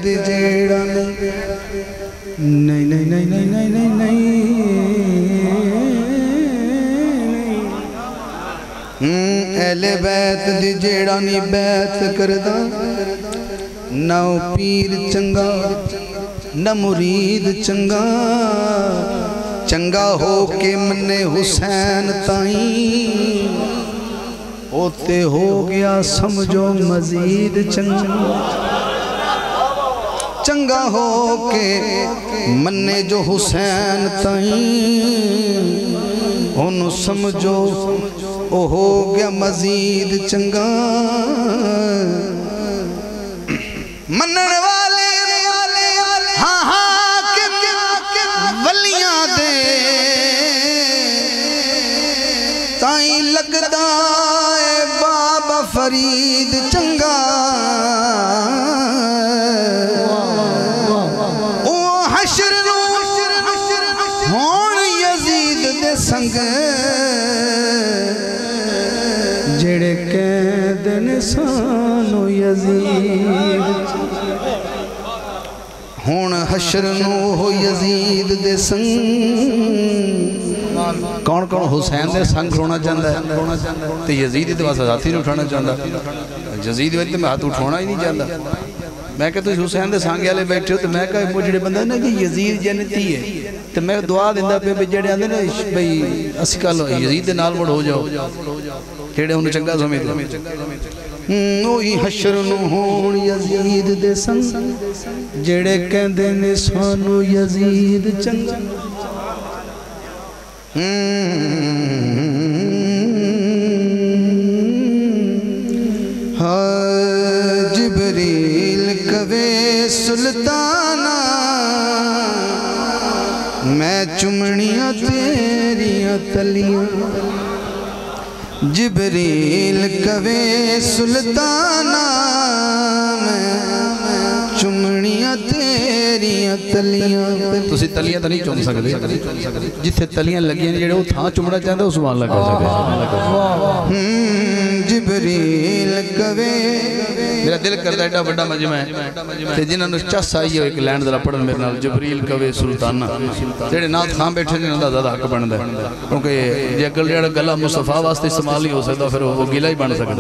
दी जेड़ा नहीं नहीं नहीं नहीं नहीं नहीं नहीं अहले बैत दी जेड़ा नहीं बैत करदा ना पीर चंगा न मुरीद चंगा चंगा हो के मन्ने हुसैन ताई ओते हो गया समझो मजीद चंगा चंगा हो के मन्ने जो हुसैन ताई ओनू समझो ओ हो गया मजीद चंगा मनन वाले हाँ हाँ वलियां दे ताई लगदा है बाबा फरीद चंगा ओ हशर नू होण यजीद दे संग जेड़े कहंदे ने सानू यजीद हुण हशर नू हो यजीद दे संग कौन कौन हुसैन दे संग होना चाहता है तो यजीद दे वास्ते हाथ ही नहीं उठाना चाहता यजीद विच मैं हाथ उठाना ही नहीं चाहता मैं क्या तुम हुसैन दे संग वाले बैठे हो तो मैं क्या जो बंदा ना कि यजीद जन्नती है तो मैं दुआ दिंदा पे भी जेड़े आंदे ना भाई असी कल यजीद दे नाल मुड़ हो जाओ जेड़े उन्हें चंगा समझदे ओही हशर नू होण यजीद दे संग जेड़े कहंदे ने सानू यजीद चंगा जिब्रील कवे सुल्ताना मैं चुमनियां तेरियां तलियां जिब्रील कवे सुल्ताना मैं चुमनियां तेरियां तलियां तुसी तलियां तो नहीं चुम सकते जिथे तलियां लगियां ने जेड़े वो थां चुमना चाहता उस मान लगा सकते जिब्रील कवे मेरा दिल करदा एडा बड़ा मजमा है ते जिन्हां नु चस आई हो एक लैंड दा पढ़न मेरे नाल जिब्रील कवे सुल्ताना जेड़े नाल खां बैठे ने उनदा ज़्यादा हक बनदा क्योंकि जे अगल जेड़ा गला मुस्तफा वास्ते इस्तेमाल ही हो सकदा फिर वो गिला ही बन सकदा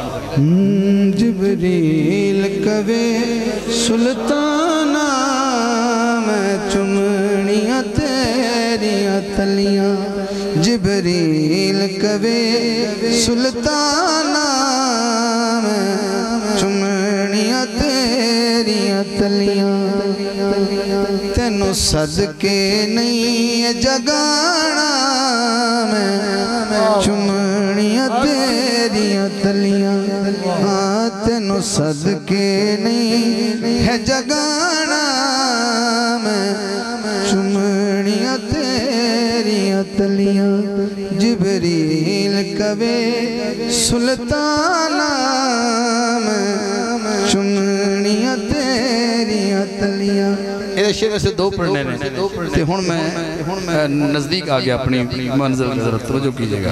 जिब्रील कवे सुल्ताना मैं चुमनियां तेरियां तलियां जिब्रील कवे सुल्ताना मैं चुमनियां तेरियां तलियां तेनू सदके नहीं जगाना मैं चुमनियां तेरियां तलियां हाँ तेनू सदके नहीं है जगाना मैं चुमनियां तेरियां तलियां जिब्रील कवे सुल्ताना मैं चुमनियां तेरियां तलियां ये शेर से दो पढ़ने ने ते हुन मैं नजदीक आ गया अपनी मंजिल की तरफ तवज्जो कीजिएगा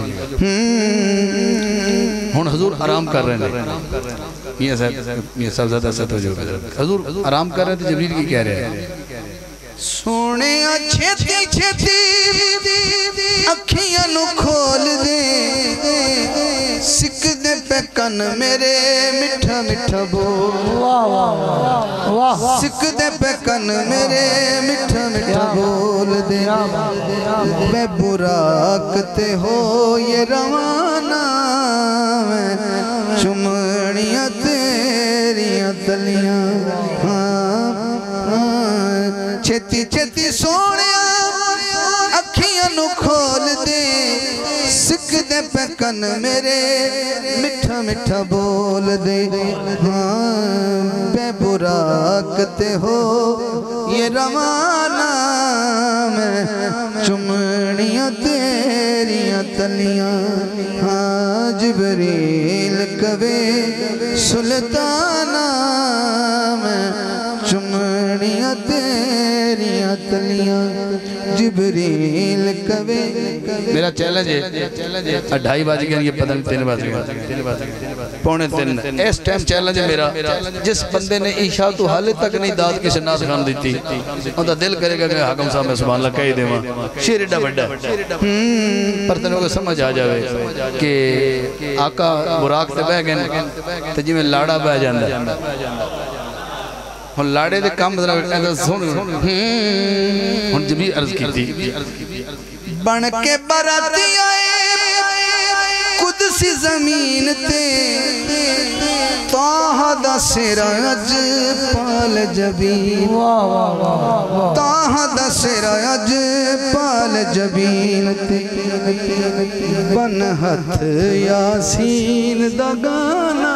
हुन हुजूर आराम कर रहे हैं मियां साहब ज़्यादा से तवज्जो हुजूर आराम कर रहे थे जिब्रील की कह रहे हैं सोने छेती छेती अखियां नु खोल दे सिक दे पे कन मेरे मिठा मिठा बोल सिक दे पे कन मेरे मिठा मिठा बोल दे मैं बुराक ते हो ये रवाना मैं चुमनियां तेरियां तलियां छेती छेती सोने अखियां नु खोल दे सिक दे पे कन मेरे मिठा मिठा बोल दे बेबुराक ते हो ये रवाना मैं चुमनियां तेरियां तलियां हाँ जिब्रील कवे सुल्ताना मैं चुमनियां तेरियां तलियां जिब्रील कवे। मेरा चैलेंज है 2:30 बज गए, ये पता नहीं 3 बज गए, पौने 3। इस टाइम चैलेंज है मेरा, जिस बंदे ने ईशा तो हाले तक नहीं दाद किसी नाज खान दी थी, उनका दिल करेगा कि हाकम साहब मैं सुभान अल्लाह कह ही देवां। शेर एडा बड़ा पर तेन को समझ आ जाए कि आका बुराक से बह गए तो जिमें लाड़ा बह जाता। हम लाड़े दे काम सुन हुन जब भी अर्ज की थी बन के बराती आए कुदसी जमीन ते ताहा दा सिराज पाल जबीन। ताहा दा सिराज पाल जबीन ते बन हथ यासीन दा गाना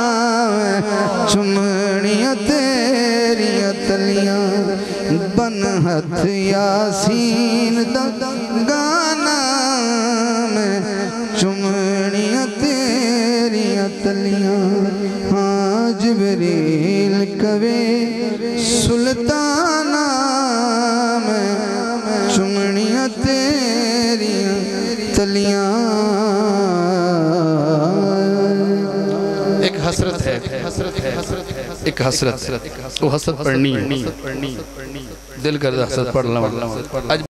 चुमनियां तेरियां तलियां बन हथ यासीन दा गाना चुमनियां तेरियां तलियां। हाँ जिब्रील कवे सुल्ताना में चुमनियां तेरियां तलियां। एक हसरत है, एक हसरत, वो हसरत पढ़नी है, दिल कर हसरत पढ़ ला।